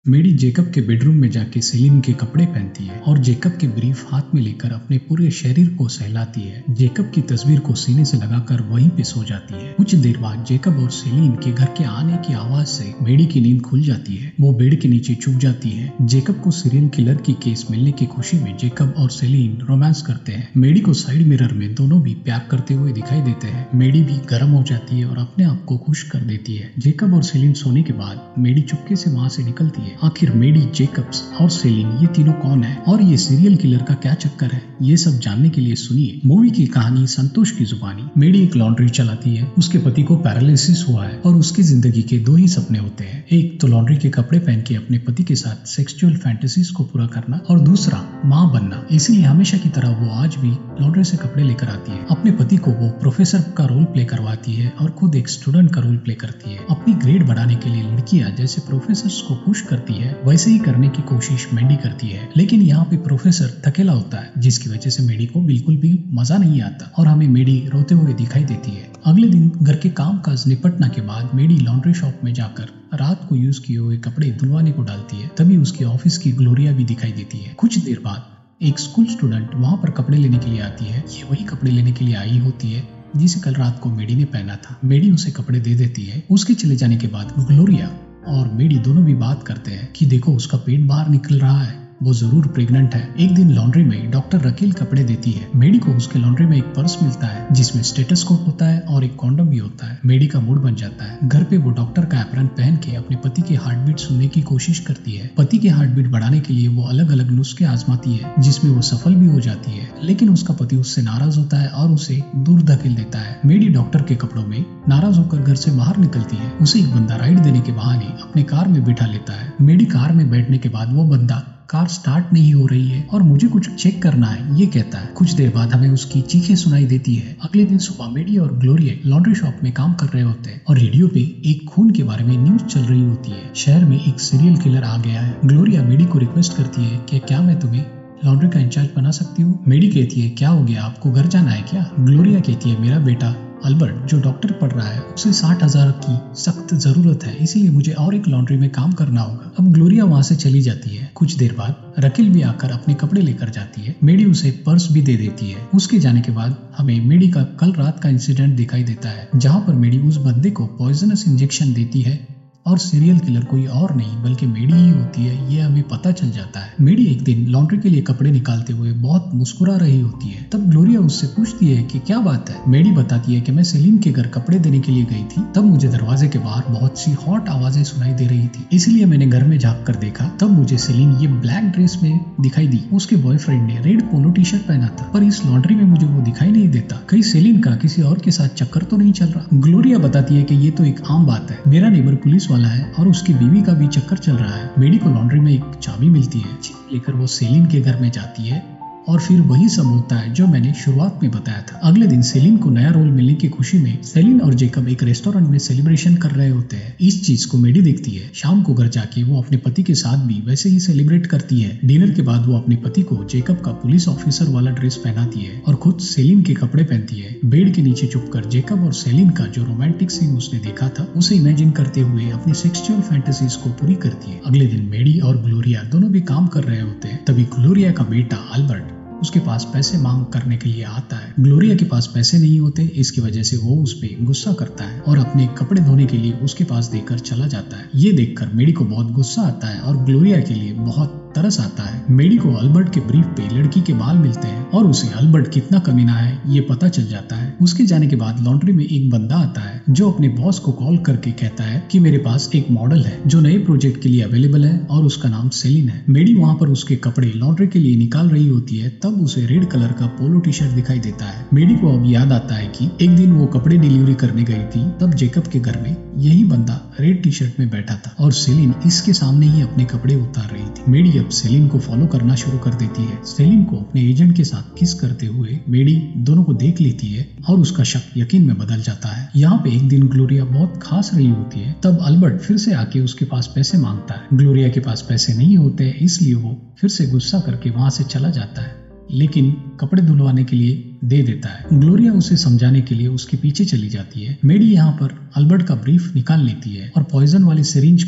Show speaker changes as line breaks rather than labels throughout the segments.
मेडी Jacob के bedroom में जाके सेलिन के कपड़े पहनती है और जेकब के ब्रीफ हाथ में लेकर अपने पूरे शरीर को सहलाती है। जेकब की तस्वीर को सीने से लगाकर वहीं पे सो जाती है। कुछ देर बाद जेकब और सेलिन के घर के आने की आवाज से मेडी की नींद खुल जाती है। वो बेड के नीचे छुप जाती है। जेकब को सीरियल किलर की केस मिलने की खुशी में जेकब और सेलिन रोमांस करते हैं। मेडी को साइड मिरर में दोनों भी प्यार करते हुए दिखाई देते हैं। मेडी भी गर्म हो जाती है और अपने आप को खुश कर देती है। जेकब और सेलिन सोने के बाद मेडी चुपके से वहाँ से निकलती है। आखिर मेडी, जेकब्स और सेलिन ये तीनों कौन है और ये सीरियल किलर का क्या चक्कर है, ये सब जानने के लिए सुनिए मूवी की कहानी संतोष की जुबानी। मेडी एक लॉन्ड्री चलाती है। उसके पति को पैरालिसिस हुआ है और उसकी जिंदगी के दो ही सपने होते हैं, एक तो लॉन्ड्री के कपड़े पहन के अपने पति के साथ सेक्सुअल फैंटेसीज को पूरा करना और दूसरा माँ बनना। इसीलिए हमेशा की तरह वो आज भी लॉन्ड्री से कपड़े लेकर आती है। अपने पति को वो प्रोफेसर का रोल प्ले करवाती है और खुद एक स्टूडेंट का रोल प्ले करती है। अपनी ग्रेड बढ़ाने के लिए लड़कियां जैसे प्रोफेसर को पुश करती है वैसे ही करने की कोशिश मेडी करती है, लेकिन यहाँ पे प्रोफेसर थकेला होता है जिसकी वजह से मेडी को बिल्कुल भी मजा नहीं आता और हमें मेडी रोते हुए दिखाई देती है। अगले दिन घर के काम काज निपटने के बाद मेडी लॉन्ड्री शॉप में जाकर रात को यूज किए हुए कपड़े धुलवाने को डालती है। तभी उसके ऑफिस की ग्लोरिया भी दिखाई देती है। कुछ देर बाद एक स्कूल स्टूडेंट वहाँ पर कपड़े लेने के लिए आती है। ये वही कपड़े लेने के लिए आई होती है जिसे कल रात को मेडी ने पहना था। मेडी उसे कपड़े दे देती है। उसके चले जाने के बाद ग्लोरिया और मेडी दोनों भी बात करते हैं कि देखो उसका पेट बाहर निकल रहा है, वो जरूर प्रेग्नेंट है। एक दिन लॉन्ड्री में डॉक्टर रकील कपड़े देती है। मेडी को उसके लॉन्ड्री में एक पर्स मिलता है जिसमें स्टेथोस्कोप होता है और एक कॉन्डम भी होता है। मेडी का मूड बन जाता है। घर पे वो डॉक्टर का एप्रन पहन के अपने पति की हार्ट बीट सुनने की कोशिश करती है। पति की हार्ट बीट बढ़ाने के लिए वो अलग अलग नुस्खे आजमाती है जिसमें वो सफल भी हो जाती है, लेकिन उसका पति उससे नाराज होता है और उसे दूर धकेल देता है। मेडी डॉक्टर के कपड़ों में नाराज होकर घर से बाहर निकलती है। उसे एक बंदा राइड देने के बहाने अपने कार में बिठा लेता है। मेडी कार में बैठने के बाद वो बंदा कार स्टार्ट नहीं हो रही है और मुझे कुछ चेक करना है ये कहता है। कुछ देर बाद हमें उसकी चीखें सुनाई देती है। अगले दिन सुबह मेडी और ग्लोरिया लॉन्ड्री शॉप में काम कर रहे होते हैं और रेडियो पे एक खून के बारे में न्यूज चल रही होती है। शहर में एक सीरियल किलर आ गया है। ग्लोरिया मेडी को रिक्वेस्ट करती है कि क्या मैं तुम्हें लॉन्ड्री का इंचार्ज बना सकती हूँ। मेडी कहती है क्या हो गया, आपको घर जाना है क्या। ग्लोरिया कहती है मेरा बेटा अल्बर्ट जो डॉक्टर पढ़ रहा है उसे 60,000 की सख्त जरूरत है, इसीलिए मुझे और एक लॉन्ड्री में काम करना होगा। अब ग्लोरिया वहाँ से चली जाती है। कुछ देर बाद रकील भी आकर अपने कपड़े लेकर जाती है। मेडी उसे पर्स भी दे देती है। उसके जाने के बाद हमें मेडी का कल रात का इंसिडेंट दिखाई देता है जहाँ पर मेडी उस बंदे को पॉइजनस इंजेक्शन देती है और सीरियल किलर कोई और नहीं बल्कि मेडी ही होती है, ये हमें पता चल जाता है। मेडी एक दिन लॉन्ड्री के लिए कपड़े निकालते हुए बहुत मुस्कुरा रही होती है। तब ग्लोरिया उससे पूछती है कि क्या बात है। मेडी बताती है कि मैं सेलिन के घर कपड़े देने के लिए गई थी, तब मुझे दरवाजे के बाहर बहुत सी हॉट आवाजें सुनाई दे रही थी, इसलिए मैंने घर में झाँक कर देखा। तब मुझे सेलिन ये ब्लैक ड्रेस में दिखाई दी। उसके बॉयफ्रेंड ने रेड पोलो टी शर्ट पहना था, पर इस लॉन्ड्री में मुझे वो दिखाई नहीं देता। कहीं सेलिन का किसी और के साथ चक्कर तो नहीं चल रहा। ग्लोरिया बताती है कि ये तो एक आम बात है, मेरा नेबर पुलिस वाला है और उसकी बीवी का भी चक्कर चल रहा है। मेडी को लॉन्ड्री में एक चाबी मिलती है जिसे लेकर वो सेलिन के घर में जाती है और फिर वही सब होता है जो मैंने शुरुआत में बताया था। अगले दिन सेलिन को नया रोल मिलने की खुशी में सेलिन और जेकब एक रेस्टोरेंट में सेलिब्रेशन कर रहे होते हैं। इस चीज को मेडी देखती है। शाम को घर जाके वो अपने पति के साथ भी वैसे ही सेलिब्रेट करती है। डिनर के बाद वो अपने पति को जेकब का पुलिस ऑफिसर वाला ड्रेस पहनाती है और खुद सेलिन के कपड़े पहनती है। बेड के नीचे छुपकर जेकब और सेलिन का जो रोमांटिक सीन उसने देखा था उसे इमेजिन करते हुए अपनी सेक्सुअल फैंटेसीज को पूरी करती है। अगले दिन मेडी और ग्लोरिया दोनों भी काम कर रहे होते हैं। तभी ग्लोरिया का बेटा अल्बर्ट उसके पास पैसे मांग करने के लिए आता है। ग्लोरिया के पास पैसे नहीं होते, इसकी वजह से वो उस पे गुस्सा करता है और अपने कपड़े धोने के लिए उसके पास देकर चला जाता है। ये देखकर मेडी को बहुत गुस्सा आता है और ग्लोरिया के लिए बहुत तरस आता है। मेडी को अल्बर्ट के ब्रीफ पे लड़की के बाल मिलते हैं और उसे अल्बर्ट कितना कमीना है ये पता चल जाता है। उसके जाने के बाद लॉन्ड्री में एक बंदा आता है जो अपने बॉस को कॉल करके कहता है कि मेरे पास एक मॉडल है जो नए प्रोजेक्ट के लिए अवेलेबल है और उसका नाम सेलिन है। मेडी वहाँ पर उसके कपड़े लॉन्ड्री के लिए निकाल रही होती है, तब उसे रेड कलर का पोलो टी शर्ट दिखाई देता है। मेडी को अब याद आता है कि एक दिन वो कपड़े डिलीवरी करने गई थी, तब जेकब के घर में यही बंदा रेड टी शर्ट में बैठा था और सेलिन इसके सामने ही अपने कपड़े उतार रही थी। मेडी अब सेलिन को फॉलो करना शुरू कर देती है। सेलिन को अपने एजेंट के साथ किस करते हुए मेडी दोनों को देख लेती है और उसका शक यकीन में बदल जाता है। यहाँ पे एक दिन ग्लोरिया बहुत खास रही होती है, तब अल्बर्ट फिर से आके उसके पास पैसे मांगता है। ग्लोरिया के पास पैसे नहीं होते, इसलिए वो फिर से गुस्सा करके वहां से चला जाता है, लेकिन कपड़े धुलवाने के लिए दे देता है। ग्लोरिया उसे समझाने के लिए उसके पीछे चली जाती है। मेडी यहाँ पर अल्बर्ट का ब्रीफ निकाल लेती है और पॉइजन वाली सिरिंज को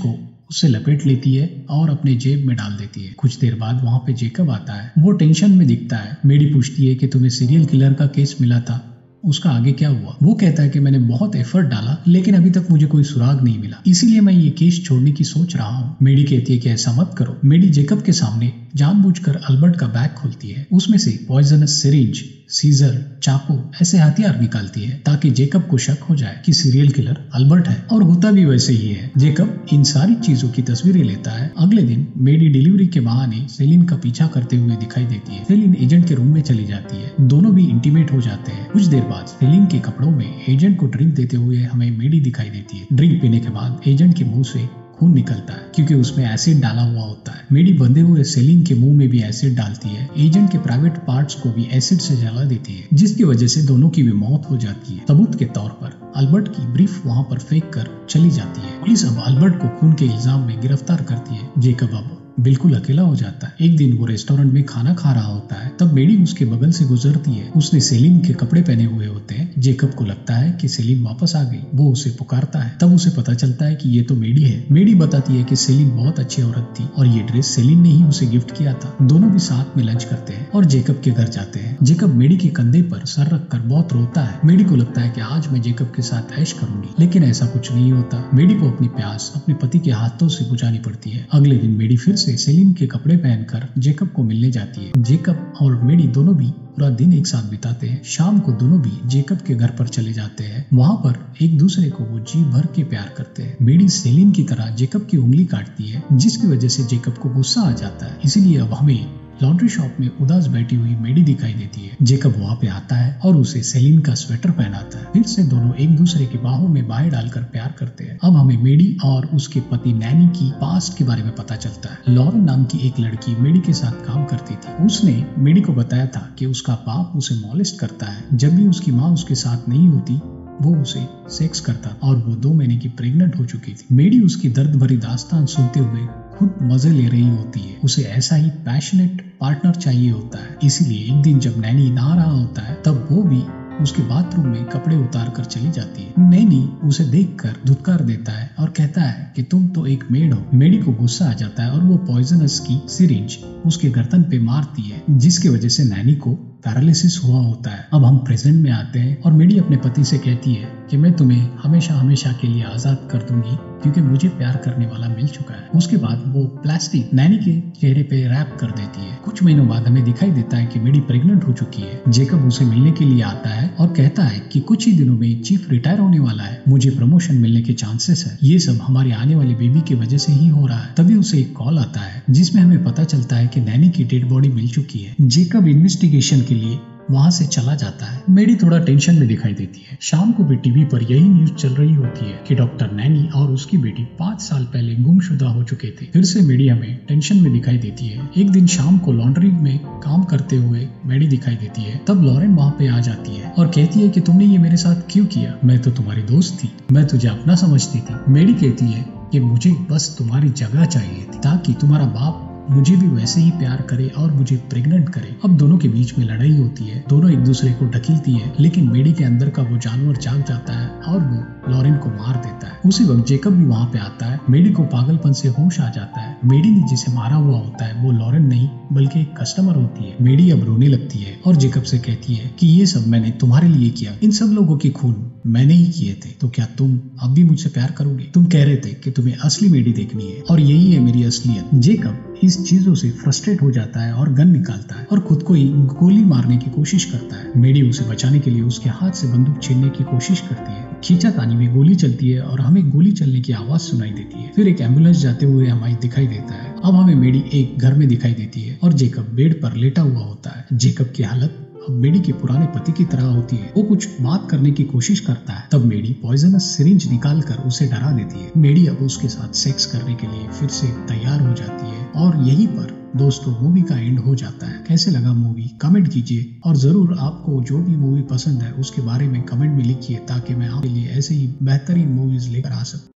उसे लपेट लेती है और अपने जेब में डाल देती है। कुछ देर बाद वहाँ पे जेकब आता है। वो टेंशन में दिखता है। मेडी पूछती है कि तुम्हें सीरियल किलर का केस मिला था, उसका आगे क्या हुआ? वो कहता है कि मैंने बहुत एफर्ट डाला लेकिन अभी तक मुझे कोई सुराग नहीं मिला, इसीलिए मैं ये केस छोड़ने की सोच रहा हूँ। मेडी कहती है कि ऐसा मत करो। मेडी जेकब के सामने जानबूझकर अल्बर्ट का बैग खोलती है। उसमें से पॉइजनस सिरिंज, सीजर, चाकू ऐसे हथियार निकालती है ताकि जेकब को शक हो जाए कि सीरियल किलर अल्बर्ट है, और होता भी वैसे ही है। जेकब इन सारी चीजों की तस्वीरें लेता है। अगले दिन मेडी डिलीवरी के बहाने सेलिन का पीछा करते हुए दिखाई देती है। सेलिन एजेंट के रूम में चली जाती है। दोनों भी इंटीमेट हो जाते हैं। कुछ देर बाद सेलिन के कपड़ों में एजेंट को ड्रिंक देते हुए हमें मेडी दिखाई देती है। ड्रिंक पीने के बाद एजेंट के मुंह से खून निकलता है क्योंकि उसमें एसिड डाला हुआ होता है। मेडी बंधे हुए सेलिन के मुंह में भी एसिड डालती है। एजेंट के प्राइवेट पार्ट्स को भी एसिड से जला देती है, जिसकी वजह से दोनों की भी मौत हो जाती है। सबूत के तौर पर अल्बर्ट की ब्रीफ वहां पर फेंक कर चली जाती है। पुलिस अब अल्बर्ट को खून के इल्जाम में गिरफ्तार करती है। जेकब अब बिल्कुल अकेला हो जाता है। एक दिन वो रेस्टोरेंट में खाना खा रहा होता है, तब मेडी उसके बगल से गुजरती है। उसने सेलिन के कपड़े पहने हुए होते हैं। जेकब को लगता है कि सेलिन वापस आ गई। वो उसे पुकारता है। तब उसे पता चलता है कि ये तो मेडी है। मेडी बताती है कि सेलिन बहुत अच्छी औरत थी और ये ड्रेस सेलिन ने ही उसे गिफ्ट किया था। दोनों भी साथ में लंच करते हैं और जेकब के घर जाते हैं। जेकब मेडी के कंधे पर सर रखकर बहुत रोता है। मेडी को लगता है कि आज मैं जेकब के साथ ऐश करूंगी, लेकिन ऐसा कुछ नहीं होता। मेडी को अपनी प्यास अपने पति के हाथों से बुझानी पड़ती है। अगले दिन मेडी फिर से सेलिन के कपड़े पहनकर जेकब को मिलने जाती है। जेकब और मेडी दोनों भी पूरा दिन एक साथ बिताते हैं। शाम को दोनों भी जेकब के घर पर चले जाते हैं। वहाँ पर एक दूसरे को वो जी भर के प्यार करते हैं। मेडी सेलिन की तरह जेकब की उंगली काटती है, जिसकी वजह से जेकब को गुस्सा आ जाता है। इसीलिए अब हमें लॉन्ड्री शॉप में उदास बैठी हुई मेडी दिखाई देती है। जेकब वहाँ पे आता है और उसे सेलिन का स्वेटर पहनाता है। फिर से दोनों एक दूसरे की बाहों में बाहें डालकर प्यार करते हैं। अब हमें मेडी और उसके पति नैनी की पास्ट के बारे में पता चलता है। लॉरेन नाम की एक लड़की मेडी के साथ काम करती थी। उसने मेडी को बताया था कि उसका बाप उसे मॉलेस्ट करता है। जब भी उसकी माँ उसके साथ नहीं होती वो उसे सेक्स करता और वो 2 महीने की प्रेग्नेंट हो चुकी थी। मेडी उसकी दर्द भरी दास्तान सुनते हुए खुद मजे ले रही होती है। उसे ऐसा ही पैशनेट पार्टनर चाहिए होता है। इसीलिए एक दिन जब नैनी नहा रहा होता है तब वो भी उसके बाथरूम में कपड़े उतार कर चली जाती है। नैनी उसे देखकर धुतकार देता है और कहता है कि तुम तो एक मेड हो। मेडी को गुस्सा आ जाता है और वो पॉइजनस की सिरिंज उसके गर्दन पे मारती है, जिसकी वजह से नैनी को पैरालिसिस हुआ होता है। अब हम प्रेजेंट में आते हैं और मेडी अपने पति से कहती है कि मैं तुम्हें हमेशा हमेशा के लिए आजाद कर दूंगी क्योंकि मुझे प्यार करने वाला मिल चुका है। उसके बाद वो प्लास्टिक नैनी के चेहरे पे रैप कर देती है। कुछ महीनों बाद हमें दिखाई देता है कि मेडी प्रेग्नेंट हो चुकी है। जेकब उसे मिलने के लिए आता है और कहता है कि कुछ ही दिनों में चीफ रिटायर होने वाला है, मुझे प्रमोशन मिलने के चांसेस है। ये सब हमारे आने वाले बेबी की वजह से ही हो रहा है। तभी उसे एक कॉल आता है जिसमें हमें पता चलता है कि नैनी की डेड बॉडी मिल चुकी है। जेकब इन्वेस्टिगेशन के लिए वहाँ से चला जाता है। मेडी थोड़ा टेंशन में दिखाई देती है। शाम को भी टीवी पर यही न्यूज चल रही होती है कि डॉक्टर नैनी और उसकी बेटी 5 साल पहले गुमशुदा हो चुके थे। फिर से मेडी हमें टेंशन में दिखाई देती है। एक दिन शाम को लॉन्ड्री में काम करते हुए मेडी दिखाई देती है। तब लॉरेन वहाँ पे आ जाती है और कहती है कि तुमने ये मेरे साथ क्यों किया? मैं तो तुम्हारी दोस्त थी, मैं तुझे अपना समझती थी। मेडी कहती है कि मुझे बस तुम्हारी जगह चाहिए थी ताकि तुम्हारा बाप मुझे भी वैसे ही प्यार करे और मुझे प्रेग्नेंट करे। अब दोनों के बीच में लड़ाई होती है। दोनों एक दूसरे को ढकीलती है, लेकिन मेडी के अंदर का वो जानवर जाग जाता है और वो लॉरेन को मार देता है। उसी वक्त जेकब भी वहाँ पे आता है। मेडी को पागलपन से होश आ जाता है। मेडी ने जिसे मारा हुआ होता है वो लॉरेन नहीं बल्कि एक कस्टमर होती है। मेडी अब रोने लगती है और जेकब से कहती है कि ये सब मैंने तुम्हारे लिए किया, इन सब लोगों की खून मैंने ही किए थे, तो क्या तुम अब भी मुझसे प्यार करोगे? तुम कह रहे थे कि तुम्हें असली मेडी देखनी है और यही है मेरी असलियत। जेकब इस चीजों से फ्रस्ट्रेट हो जाता है और गन निकालता है और खुद को ही गोली मारने की कोशिश करता है। मेडी उसे बचाने के लिए उसके हाथ से बंदूक छीनने की कोशिश करती है। खींचातानी में गोली चलती है और हमें गोली चलने की आवाज सुनाई देती है। फिर एक एम्बुलेंस जाते हुए हमें दिखाई देता है। अब हमें मेडी एक घर में दिखाई देती है और जेकब बेड पर लेटा हुआ होता है। जेकब की हालत अब मेडी के पुराने पति की तरह होती है। वो कुछ बात करने की कोशिश करता है। तब मेडी पॉइजनस सिरिंज निकाल कर उसे डरा देती है। मेडी अब उसके साथ सेक्स करने के लिए फिर से तैयार हो जाती है और यहीं पर दोस्तों मूवी का एंड हो जाता है। कैसे लगा मूवी कमेंट कीजिए और जरूर आपको जो भी मूवी पसंद है उसके बारे में कमेंट में लिखिए ताकि मैं आपके लिए ऐसे ही बेहतरीन मूवीज लेकर आ सकूं।